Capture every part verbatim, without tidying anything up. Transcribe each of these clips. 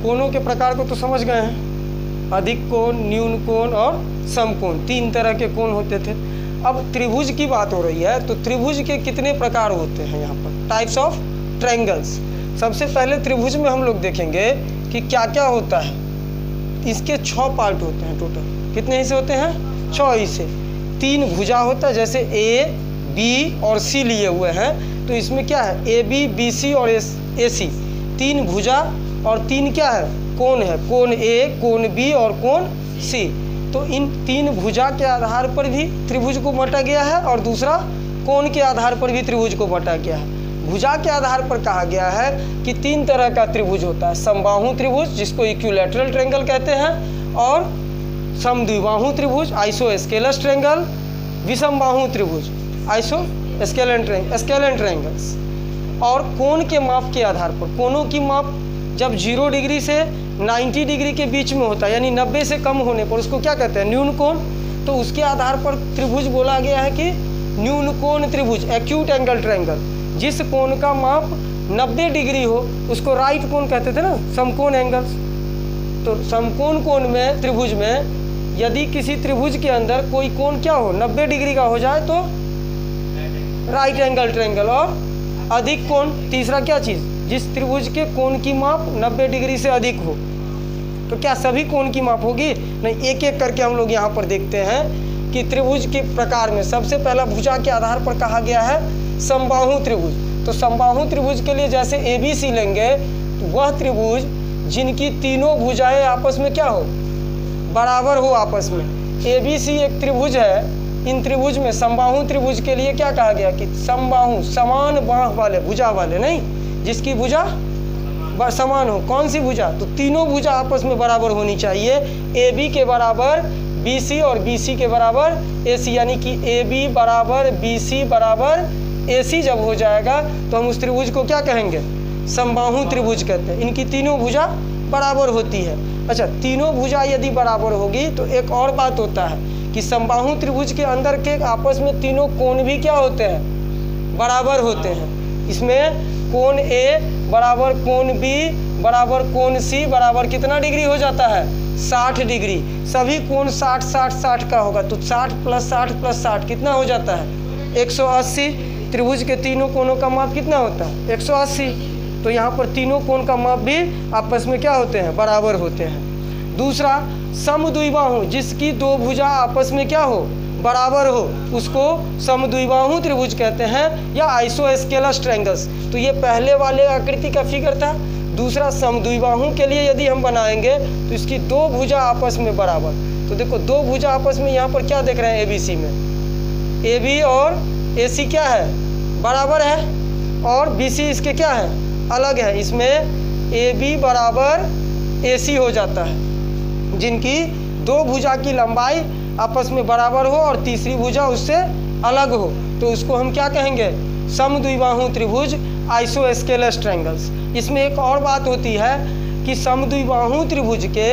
कोणों के प्रकार को तो समझ गए हैं, अधिक कोण, न्यून कोण और समकोण, तीन तरह के कोण होते थे। अब त्रिभुज की बात हो रही है, तो त्रिभुज के कितने प्रकार होते हैं यहाँ पर, टाइप्स ऑफ ट्रायंगल्स। सबसे पहले त्रिभुज में हम लोग देखेंगे कि क्या क्या होता है। इसके छः पार्ट होते हैं टोटल। कितने हिस्से होते हैं? छः हिस्से। तीन भुजा होता है, जैसे ए बी और सी लिए हुए हैं, तो इसमें क्या है, ए बी बी सी और ए सी, तीन भुजा और तीन क्या है, कोण है, कोण ए, कोण बी और कोण सी। तो इन तीन भुजा के आधार पर भी त्रिभुज को बांटा गया है और दूसरा कोण के आधार पर भी त्रिभुज को बांटा गया है। भुजा के आधार पर कहा गया है कि तीन तरह का त्रिभुज होता है, समबाहु त्रिभुज जिसको इक्विलैटरल ट्रायंगल कहते हैं, और समद्विबाहु त्रिभुज आइसोस्केलस ट्रायंगल, विषमबाहु त्रिभुज आइसोस्केलन ट्रायंगल स्केलन ट्रायंगल्स। और कोण के माप के आधार पर, कोणों की माप जब जीरो डिग्री से नब्बे डिग्री के बीच में होता है, यानी नब्बे से कम होने पर उसको क्या कहते हैं, न्यून कोण। तो उसके आधार पर त्रिभुज बोला गया है कि न्यून कोण त्रिभुज, एक्यूट एंगल ट्रायंगल। जिस कोण का माप नब्बे डिग्री हो उसको राइट कोण कहते थे ना, समकोण एंगल्स। तो समकोण कोण में, त्रिभुज में यदि किसी त्रिभुज के अंदर कोई कोण क्या हो, नब्बे डिग्री का हो जाए तो राइट एंगल ट्रायंगल। और अधिक कोण, तीसरा क्या चीज़, जिस त्रिभुज के कोण की माप नब्बे डिग्री से अधिक हो। तो क्या सभी कोण की माप होगी? नहीं, एक एक करके हम लोग यहाँ पर देखते हैं कि त्रिभुज के प्रकार में सबसे पहला भुजा के आधार पर कहा गया है समबाहु त्रिभुज। तो समबाहु त्रिभुज के लिए जैसे ए बी सी लेंगे, तो वह त्रिभुज जिनकी तीनों भुजाएं आपस में क्या हो, बराबर हो आपस में। ए बी सी एक त्रिभुज है, इन त्रिभुज में समबाहु त्रिभुज के लिए क्या कहा गया कि समबाहु, समान बाह वाले, भुजा वाले नहीं, जिसकी भुजा समान हो। कौन सी भुजा? तो तीनों भुजा आपस में बराबर होनी चाहिए। ए बी के बराबर बी सी और बी सी के बराबर ए सी, यानी कि ए बी बराबर बी सी बराबर ए सी जब हो जाएगा तो हम उस त्रिभुज को क्या कहेंगे, समबाहु त्रिभुज कहते हैं। इनकी तीनों भुजा बराबर होती है। अच्छा, तीनों भुजा यदि बराबर होगी तो एक और बात होता है कि समबाहु त्रिभुज के अंदर के आपस में तीनों कोण भी क्या होते हैं, बराबर होते हैं। इसमें कोण ए बराबर कोण बी बराबर कोण सी बराबर कितना डिग्री हो जाता है, साठ डिग्री। सभी कोण साठ साठ साठ का होगा, तो साठ प्लस साठ प्लस साठ कितना हो जाता है, एक सौ अस्सी। त्रिभुज के तीनों कोणों का माप कितना होता है, एक सौ अस्सी। तो यहाँ पर तीनों कोण का माप भी आपस में क्या होते हैं, बराबर होते हैं। दूसरा समद्विबाहु, जिसकी दो भुजा आपस में क्या हो, बराबर हो, उसको समद्विबाहु त्रिभुज कहते हैं या आइसोस्केलस ट्रायंगल्स। तो ये पहले वाले आकृति का फिगर था। दूसरा समद्विबाहु के लिए यदि हम बनाएंगे तो इसकी दो भुजा आपस में बराबर। तो देखो दो भुजा आपस में यहाँ पर क्या देख रहे हैं, ए बी सी में, ए बी और ए सी क्या है, बराबर है, और बी सी इसके क्या है, अलग है। इसमें ए बी बराबर ए सी हो जाता है, जिनकी दो भुजा की लंबाई आपस में बराबर हो और तीसरी भुजा उससे अलग हो, तो उसको हम क्या कहेंगे, समद्विबाहु त्रिभुज आइसोस्केलस ट्रायंगल्स। इसमें एक और बात होती है कि समद्विबाहु त्रिभुज के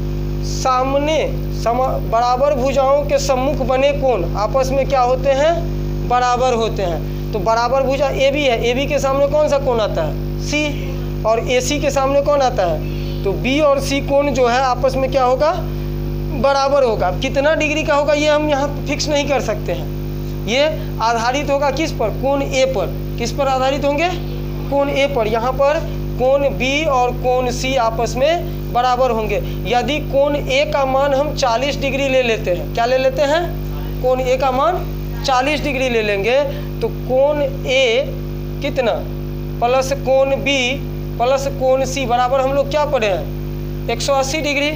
सामने सम बराबर भुजाओं के सम्मुख बने कोण आपस में क्या होते हैं, बराबर होते हैं। तो बराबर भुजा ए बी है, ए बी के सामने कौन सा कोण आता है, सी, और ए सी के सामने कौन आता है, तो बी और सी कोण जो है आपस में क्या होगा, बराबर होगा। कितना डिग्री का होगा ये हम यहाँ फिक्स नहीं कर सकते हैं, ये आधारित होगा किस पर, कोण ए पर। किस पर आधारित होंगे, कोण ए पर। यहाँ पर कोण बी और कोण सी आपस में बराबर होंगे। यदि कोण ए का मान हम चालीस डिग्री ले लेते हैं, क्या ले लेते हैं, कोण ए का मान चालीस डिग्री ले लेंगे, तो कोण ए कितना प्लस कोण बी प्लस कोण सी बराबर हम लोग क्या पढ़े हैं, एक सौ अस्सी डिग्री।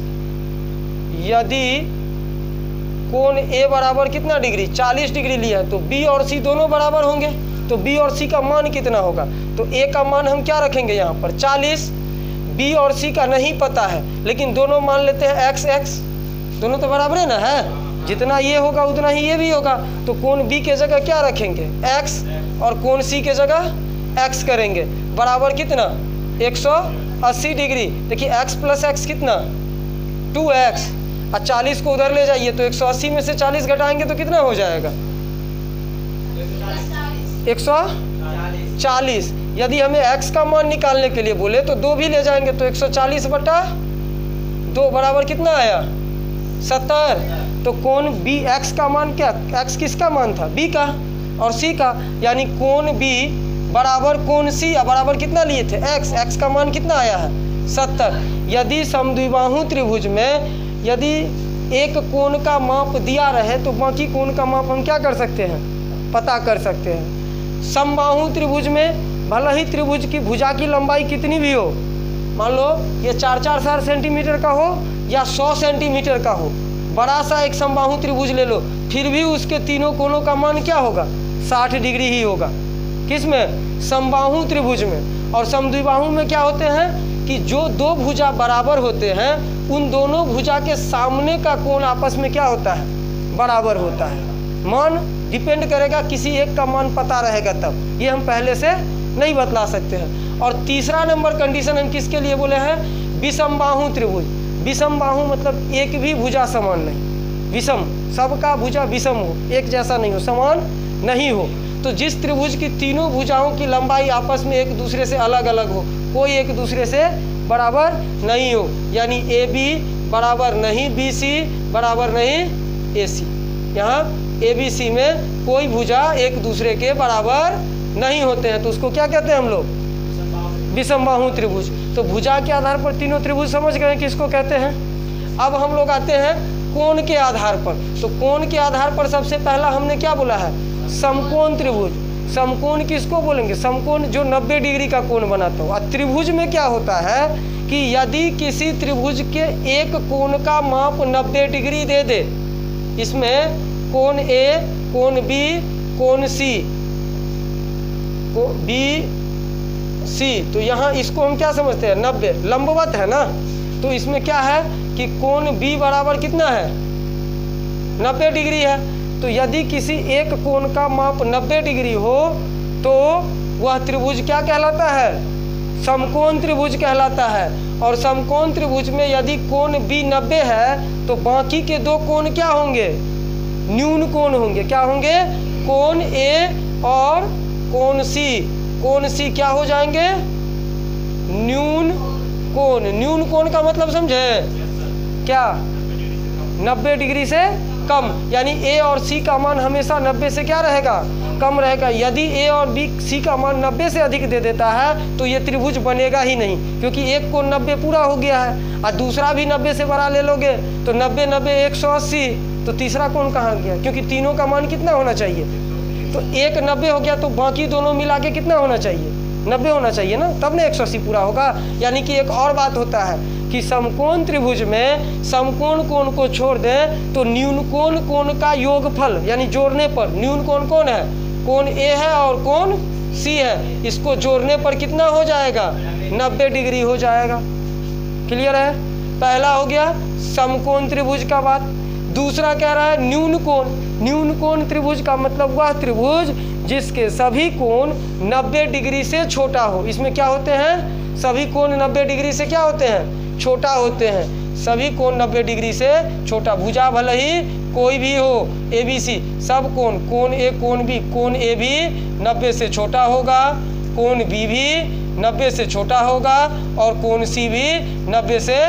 यदि कोण ए बराबर कितना डिग्री, चालीस डिग्री लिया है, तो बी और सी दोनों बराबर होंगे। तो बी और सी का मान कितना होगा, तो ए का मान हम क्या रखेंगे यहाँ पर चालीस, बी और सी का नहीं पता है, लेकिन दोनों मान लेते हैं एक्स एक्स, दोनों तो बराबर है ना, है, जितना ये होगा उतना ही ये भी होगा। तो कोण बी के जगह क्या रखेंगे, एक्स, और कोण सी के जगह एक्स करेंगे, बराबर कितना एक सौ अस्सी डिग्री। देखिए एक्स प्लस एक्स कितना, टू एक्स, और चालीस को उधर ले जाइए तो एक सौ अस्सी में से चालीस घटाएंगे तो कितना हो जाएगा, एक सौ चालीस। यदि हमें x का मान निकालने के लिए बोले तो दो भी ले जाएंगे, तो एक सौ चालीस बटा दो बराबर कितना आया, सत्तर। तो कोण बी, x का मान क्या, x किसका मान था, b का और c का, यानी कोण b बराबर कोण c बराबर कितना लिए थे, x, x का मान कितना आया है, सत्तर। यदि समद्विबाहु त्रिभुज में यदि एक कोण का माप दिया रहे तो बाकी कोण का माप हम क्या कर सकते हैं, पता कर सकते हैं। समबाहु त्रिभुज में भले ही त्रिभुज की भुजा की लंबाई कितनी भी हो, मान लो ये चार चार चार सेंटीमीटर का हो या सौ सेंटीमीटर का हो, बड़ा सा एक समबाहु त्रिभुज ले लो, फिर भी उसके तीनों कोणों का मान क्या होगा, साठ डिग्री ही होगा। किसमें, समबाहु त्रिभुज में। और समद्विबाहु में क्या होते हैं कि जो दो भुजा बराबर होते हैं उन दोनों भुजा के सामने का कोण आपस में क्या होता है, बराबर होता है। मान डिपेंड करेगा, किसी एक का मान पता रहेगा तब, ये हम पहले से नहीं बतला सकते हैं। और तीसरा नंबर कंडीशन हम किसके लिए बोले हैं, विषमबाहु त्रिभुज। विषमबाहु मतलब एक भी भुजा समान नहीं, विषम, सबका भुजा विषम हो, एक जैसा नहीं हो, समान नहीं हो। तो जिस त्रिभुज की तीनों भुजाओं की लंबाई आपस में एक दूसरे से अलग अलग हो, कोई एक दूसरे से बराबर नहीं हो, यानी ए बी बराबर नहीं बी सी बराबर नहीं ए सी। यहाँ ए बी सी में कोई भुजा एक दूसरे के बराबर नहीं होते हैं, तो उसको क्या कहते हैं हम लोग, विषमबाहु त्रिभुज। तो भुजा के आधार पर तीनों त्रिभुज समझ गए किसको कहते हैं। अब हम लोग आते हैं कोण के आधार पर। तो कोण के आधार पर सबसे पहला हमने क्या बोला है, समकोण त्रिभुज। समकोण किसको बोलेंगे, समकोण जो नब्बे डिग्री का कोण बनाता हो। और त्रिभुज में क्या होता है कि यदि किसी त्रिभुज के एक कोण का माप नब्बे डिग्री दे दे, इसमें कोण ए, कोण बी, कोण सी, को बी सी, तो यहाँ इसको हम क्या समझते हैं, नब्बे लंबवत है ना। तो इसमें क्या है कि कोण बी बराबर कितना है, नब्बे डिग्री है। तो यदि किसी एक कोण का माप नब्बे डिग्री हो तो वह त्रिभुज क्या कहलाता है, समकोण त्रिभुज कहलाता है। और समकोण त्रिभुज में यदि कोण बी नब्बे है तो बाकी के दो कोण क्या होंगे, न्यून कोण होंगे। क्या होंगे, कोण ए और कोण सी। कोण सी क्या हो जाएंगे, न्यून कोण। न्यून कोण का मतलब समझे क्या, नब्बे डिग्री से कम, यानी ए और सी का मान हमेशा नब्बे से क्या रहेगा, कम रहेगा। यदि ए और बी सी का मान नब्बे से अधिक दे देता है तो ये त्रिभुज बनेगा ही नहीं, क्योंकि एक कोण नब्बे पूरा हो गया है और दूसरा भी नब्बे से बड़ा ले लोगे तो नब्बे नब्बे एक सौ अस्सी, तो तीसरा कोण कहाँ गया, क्योंकि तीनों का मान कितना होना चाहिए। तो एक नब्बे हो गया तो बाकी दोनों मिला के कितना होना चाहिए, नब्बे होना चाहिए ना, तब ना एक सौ अस्सी पूरा होगा। यानी कि एक और बात होता है कि समकोण त्रिभुज में समकोण कोण को छोड़ दें तो न्यून कोण कोण का योगफल, यानी जोड़ने पर, न्यून कोण कौन है, कोण ए है और कोण सी है, इसको जोड़ने पर कितना हो जाएगा, नब्बे डिग्री हो जाएगा। क्लियर है, पहला हो गया समकोण त्रिभुज का बात। दूसरा कह रहा है न्यून कोण। न्यून कोण त्रिभुज का मतलब वह त्रिभुज जिसके सभी कोण नब्बे डिग्री से छोटा हो। इसमें क्या होते हैं, सभी कोण नब्बे डिग्री से क्या होते हैं, छोटा होते हैं। सभी कोण नब्बे डिग्री से छोटा, भुजा भले ही कोई भी हो, ए बी सी, सब कोण, कोण ए कोण बी, कोण ए भी नब्बे से छोटा होगा, कोण बी भी नब्बे से छोटा होगा और कोण सी भी नब्बे से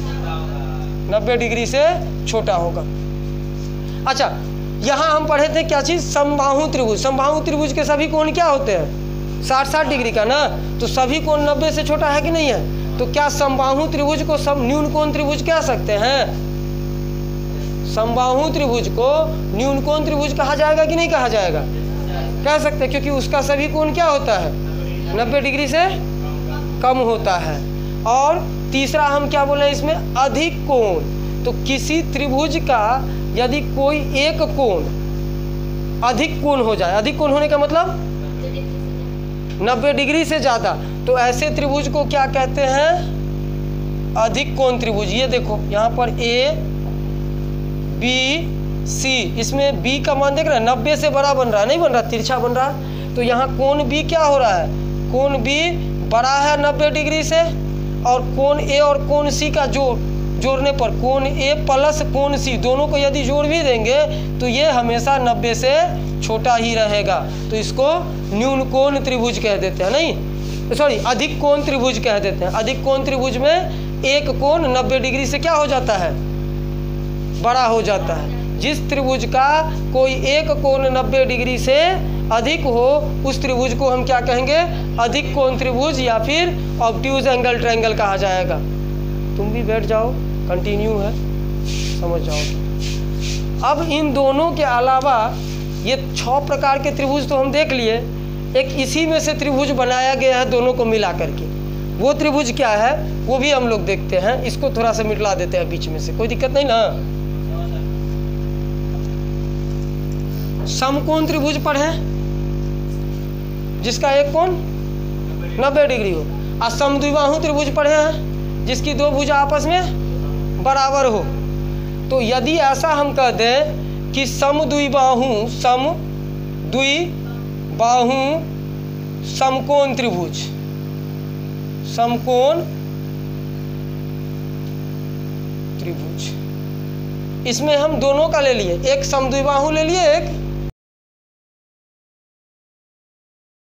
नब्बे डिग्री से छोटा होगा। अच्छा, यहाँ हम पढ़े थे क्या चीज़, समबाहु त्रिभुज। समबाहु त्रिभुज के सभी कोण क्या होते हैं, साठ साठ डिग्री का ना, तो सभी कोण नब्बे से छोटा है कि नहीं है। तो क्या समबाहु त्रिभुज को सम न्यून कोण त्रिभुज कह सकते हैं, समबाहु त्रिभुज को न्यून कोण त्रिभुज कहा जाएगा कि नहीं कहा जाएगा, कह सकते हैं, क्योंकि उसका सभी कोण क्या होता है, नब्बे डिग्री से कम होता है। और तीसरा हम क्या बोले इसमें, अधिक कोण। तो किसी त्रिभुज का यदि कोई एक कोण अधिक कोण हो जाए, अधिक कोण होने का मतलब नब्बे डिग्री से ज़्यादा, तो ऐसे त्रिभुज को क्या कहते हैं, अधिक कोण त्रिभुज। ये देखो यहाँ पर ए बी सी, इसमें बी का मान देख रहे हैं, नब्बे से बड़ा बन रहा है, नहीं बन रहा, तिरछा बन रहा है। तो यहाँ कोण बी क्या हो रहा है, कोण बी बड़ा है नब्बे डिग्री से, और कोण ए और कोण सी का जोड़ जोड़ने पर कोण ए प्लस कोण सी दोनों को यदि जोड़ भी देंगे तो ये हमेशा नब्बे से छोटा ही रहेगा। तो इसको न्यून कोण त्रिभुज कह देते हैं, नहीं सॉरी अधिक कोण त्रिभुज कह देते हैं। अधिक कोण त्रिभुज में एक कोण नब्बे डिग्री से क्या हो जाता है, बड़ा हो जाता है। जिस त्रिभुज का कोई एक कोण नब्बे डिग्री से अधिक हो उस त्रिभुज को हम क्या कहेंगे, अधिक कोण त्रिभुज या फिर ऑब्ट्यूज एंगल ट्रायंगल कहा जाएगा। तुम भी बैठ जाओ, कंटिन्यू है, समझ जाओ। अब इन दोनों के अलावा ये छह प्रकार के त्रिभुज तो हम देख लिए, एक इसी में से त्रिभुज बनाया गया है दोनों को मिला करके। वो त्रिभुज क्या है वो भी हम लोग देखते हैं। इसको थोड़ा सा मिटला देते हैं बीच में से, कोई दिक्कत नहीं ना। समकोण त्रिभुज पढ़े जिसका एक कोण नब्बे डिग्री हो, और समद्विबाहु त्रिभुज पढ़े हैं जिसकी दो भुजा आपस में बराबर हो। तो यदि ऐसा हम कह दें कि समद्विबाहु समद्विबाहु समकोण त्रिभुज, समकोण त्रिभुज, इसमें हम दोनों का ले लिए, एक समद्विबाहु ले लिए, एक